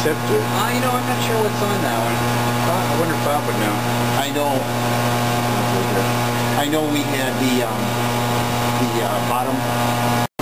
tip to. You know, I'm not sure what's on that one. I wonder if Bob would know. I know we had the bottom